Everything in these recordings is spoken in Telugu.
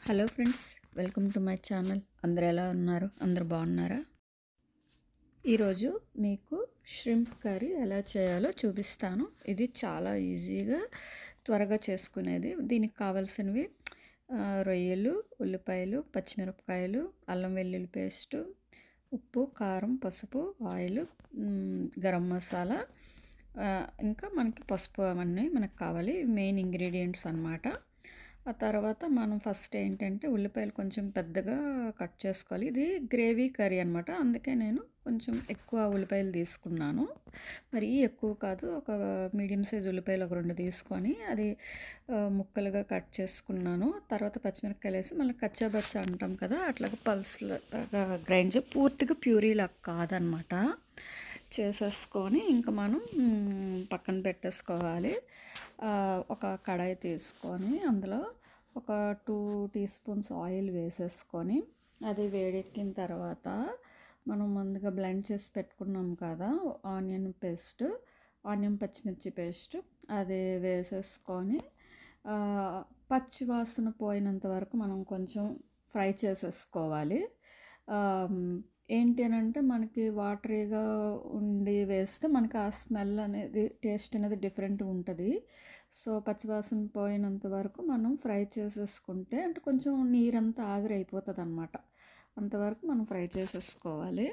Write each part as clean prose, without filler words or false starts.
Hello friends, welcome to my channel. అందరు ఎలా ఉన్నారు? అందరు బాగున్నారా? ఈరోజు మీకు ష్రింప్ కర్రీ ఎలా చేయాలో చూపిస్తాను. ఇది చాలా ఈజీగా త్వరగా చేసుకునేది. దీనికి కావాల్సినవి రొయ్యలు, ఉల్లిపాయలు, పచ్చిమిరపకాయలు, అల్లం వెల్లుల్లి పేస్టు, ఉప్పు, కారం, పసుపు, ఆయిల్, గరం మసాలా, ఇంకా మనకి పసుపు అవన్నీ మనకు కావాలి. మెయిన్ ఇంగ్రీడియంట్స్ అన్నమాట. ఆ తర్వాత మనం ఫస్ట్ ఏంటంటే ఉల్లిపాయలు కొంచెం పెద్దగా కట్ చేసుకోవాలి. ఇది గ్రేవీ కర్రీ అనమాట, అందుకే నేను కొంచెం ఎక్కువ ఉల్లిపాయలు తీసుకున్నాను. మరీ ఎక్కువ కాదు, ఒక మీడియం సైజ్ ఉల్లిపాయలు ఒక 2 తీసుకొని అది ముక్కలుగా కట్ చేసుకున్నాను. తర్వాత పచ్చిమిరపకాయలు వేసి మళ్ళీ కచ్చాబచ్చా అంటాం కదా, అట్లాగా పల్స్లాగా గ్రైండ్ చేసి, పూర్తిగా ప్యూరీలాగా కాదనమాట, చేసేసుకొని ఇంకా మనం పక్కన పెట్టేసుకోవాలి. ఒక కడాయి తీసుకొని అందులో ఒక 2 టీ స్పూన్స్ ఆయిల్ వేసేసుకొని అది వేడెక్కిన తర్వాత మనం ముందుగా బ్లెండ్ చేసి పెట్టుకున్నాం కదా ఆనియన్ పేస్ట్, ఆనియన్ పచ్చిమిర్చి పేస్ట్, అది వేసేసుకొని పచ్చి వాసన పోయినంత వరకు మనం కొంచెం ఫ్రై చేసేసుకోవాలి. ఏంటి అని అంటే మనకి వాటరీగా ఉండి వేస్తే మనకి ఆ స్మెల్ అనేది, టేస్ట్ అనేది డిఫరెంట్ ఉంటుంది. సో పచ్చివాసన పోయినంత వరకు మనం ఫ్రై చేసేసుకుంటే, అంటే కొంచెం నీరంతా ఆవిరి అయిపోతుంది అన్నమాట, అంతవరకు మనం ఫ్రై చేసేసుకోవాలి.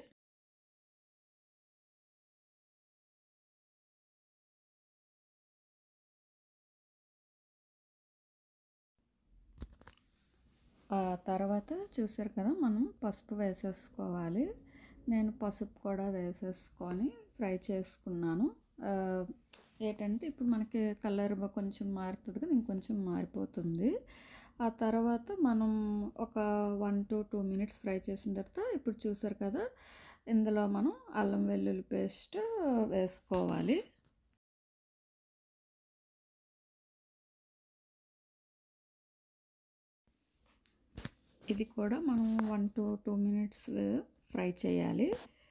తర్వాత చూసారు కదా, మనం పసుపు వేసేసుకోవాలి. నేను పసుపు కూడా వేసేసుకొని ఫ్రై చేసుకున్నాను. ఏంటంటే ఇప్పుడు మనకి కలర్ కొంచెం మారుతుంది కదా, ఇంకొంచెం మారిపోతుంది. ఆ తర్వాత మనం ఒక 1 to 2 minutes ఫ్రై చేసిన తర్వాత ఇప్పుడు చూసారు కదా, ఇందులో మనం అల్లం వెల్లుల్లి పేస్ట్ వేసుకోవాలి. ఇది కూడా మనం 1 to 2 minutes ఫ్రై చేయాలి.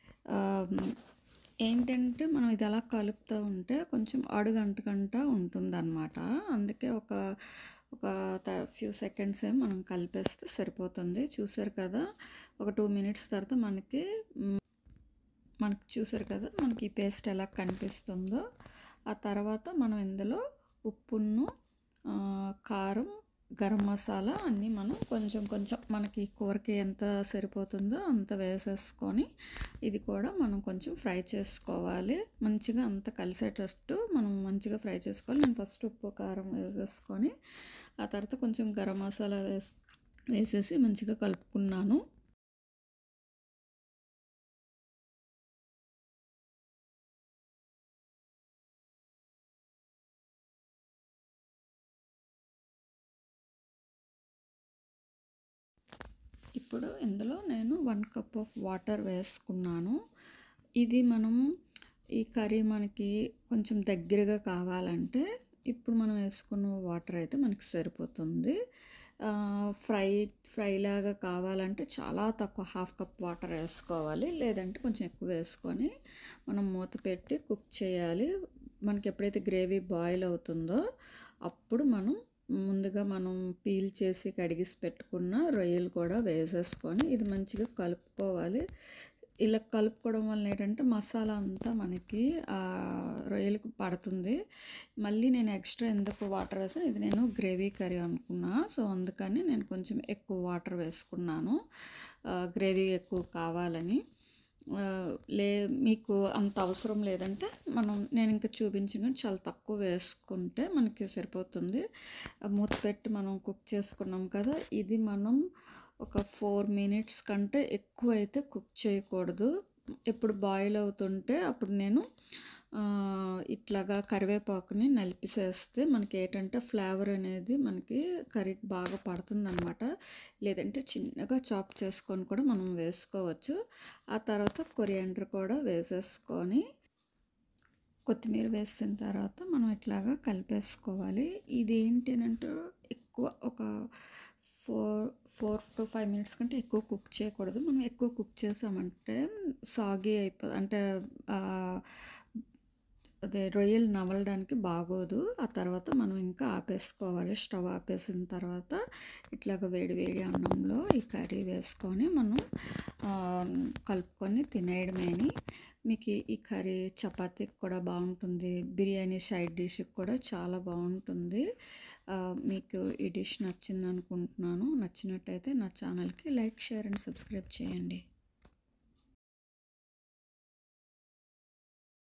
ఏంటంటే మనం ఇది అలా కలుపుతూ ఉంటే కొంచెం అడుగంటకంట ఉంటుందన్నమాట, అందుకే ఒక ఒక ఫ్యూ సెకండ్స్ మనం కలిపేస్తే సరిపోతుంది. చూసారు కదా, ఒక 2 minutes తర్వాత మనకి చూసారు కదా మనకి ఈ పేస్ట్ ఎలా కనిపిస్తుందో. ఆ తర్వాత మనం ఇందులో ఉప్పును, కారం, గరం మసాలా అన్నీ మనం కొంచెం కొంచెం మనకి కూరకి ఎంత సరిపోతుందో అంత వేసేసుకొని ఇది కూడా మనం కొంచెం ఫ్రై చేసుకోవాలి. మంచిగా అంత కలిసేటట్టు మనం మంచిగా ఫ్రై చేసుకోవాలి. నేను ఫస్ట్ ఉప్పు కారం వేసేసుకొని ఆ తర్వాత కొంచెం గరం మసాలా వేసేసి మంచిగా కలుపుకున్నాను. ఇప్పుడు ఇందులో నేను 1 cup ఆఫ్ వాటర్ వేసుకున్నాను. ఇది మనం ఈ కర్రీ మనకి కొంచెం దగ్గరగా కావాలంటే ఇప్పుడు మనం వేసుకున్న వాటర్ అయితే మనకి సరిపోతుంది. ఫ్రై లాగా కావాలంటే చాలా తక్కువ, 1/2 cup వాటర్ వేసుకోవాలి, లేదంటే కొంచెం ఎక్కువ వేసుకొని మనం మూత పెట్టి కుక్ చేయాలి. మనకి ఎప్పుడైతే గ్రేవీ బాయిల్ అవుతుందో అప్పుడు ముందుగా మనం పీల్ చేసి కడిగిసి పెట్టుకున్న రొయ్యలు కూడా వేసేసుకొని ఇది మంచిగా కలుపుకోవాలి. ఇలా కలుపుకోవడం వల్ల ఏంటంటే మసాలా అంతా మనకి రొయ్యలకు పడుతుంది. మళ్ళీ నేను ఎక్స్ట్రా ఎందుకు వాటర్ వేసాను, ఇది నేను గ్రేవీ కర్రీ అనుకున్నా, సో అందుకని నేను కొంచెం ఎక్కువ వాటర్ వేసుకున్నాను, గ్రేవీ ఎక్కువ కావాలని. మీకు అంత అవసరం లేదంటే నేను ఇంకా చూపించిన చాలా తక్కువ వేసుకుంటే మనకి సరిపోతుంది. మూత పెట్టి మనం కుక్ చేసుకున్నాం కదా, ఇది మనం ఒక 4 minutes కంటే ఎక్కువ అయితే కుక్ చేయకూడదు. ఎప్పుడు బాయిల్ అవుతుంటే అప్పుడు నేను ఇట్లాగా కరివేపాకుని నలిపిసేస్తే మనకి ఏంటంటే ఫ్లేవర్ అనేది మనకి కర్రీకి బాగా పడుతుందన్నమాట. లేదంటే చిన్నగా చాప్ చేసుకొని కూడా మనం వేసుకోవచ్చు. ఆ తర్వాత కొరియాండర్ కూడా వేసేసుకొని కొత్తిమీర వేసిన తర్వాత మనం ఇట్లాగా కలిపేసుకోవాలి. ఇది ఏంటి అంటే ఎక్కువ ఒక 4 to 5 minutes కంటే ఎక్కువ కుక్ చేయకూడదు. మనం ఎక్కువ కుక్ చేసామంటే సాగి అయిపోతుంది, అంటే అదే రొయ్యలు నమలడానికి బాగోదు. ఆ తర్వాత మనం ఇంకా ఆపేసుకోవాలి. స్టవ్ ఆపేసిన తర్వాత ఇట్లాగ వేడి వేడి అన్నంలో ఈ కర్రీ వేసుకొని మనం కలుపుకొని తినేయడమేని. మీకు ఈ కర్రీ చపాతీకి కూడా బాగుంటుంది, బిర్యానీ సైడ్ డిష్కి కూడా చాలా బాగుంటుంది. మీకు ఈ డిష్ నచ్చింది అనుకుంటున్నాను. నచ్చినట్టయితే నా ఛానల్కి లైక్, షేర్ అండ్ సబ్స్క్రైబ్ చేయండి.